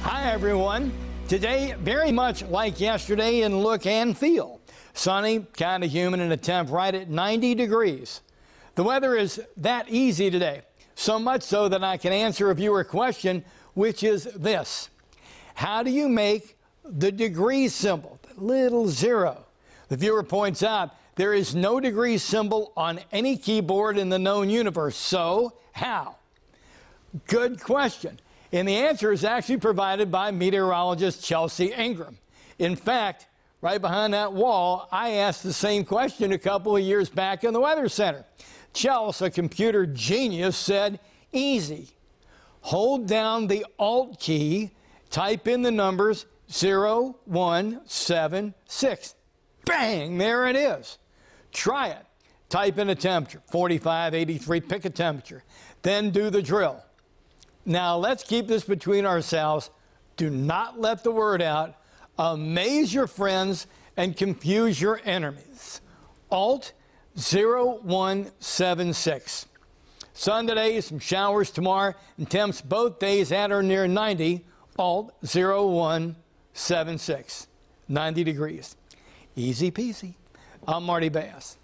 Hi, everyone. Today, very much like yesterday in look and feel. Sunny, kind of humid, and a temp right at 90 degrees. The weather is that easy today, so much so that I can answer a viewer question, which is this. How do you make the degree symbol, the little zero? The viewer points out there is no degree symbol on any keyboard in the known universe, so how? Good question. And the answer is actually provided by meteorologist Chelsea Ingram. In fact, right behind that wall, I asked the same question a couple of years back in the Weather Center. Chelsea, a computer genius, said, easy. Hold down the Alt key, type in the numbers 0176. Bang, there it is. Try it. Type in a temperature, 45, 83, pick a temperature. Then do the drill. Now, let's keep this between ourselves. Do not let the word out. Amaze your friends and confuse your enemies. Alt 0176. Sun today, some showers tomorrow, and temps both days at or near 90. Alt 0176. 90 degrees. Easy peasy. I'm Marty Bass.